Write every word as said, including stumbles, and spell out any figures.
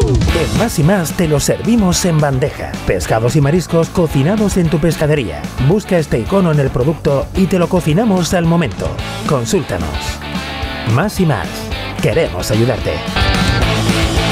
En Más y Más te lo servimos en bandeja. Pescados y mariscos cocinados en tu pescadería. Busca este icono en el producto y te lo cocinamos al momento. Consúltanos. Más y Más. Queremos ayudarte.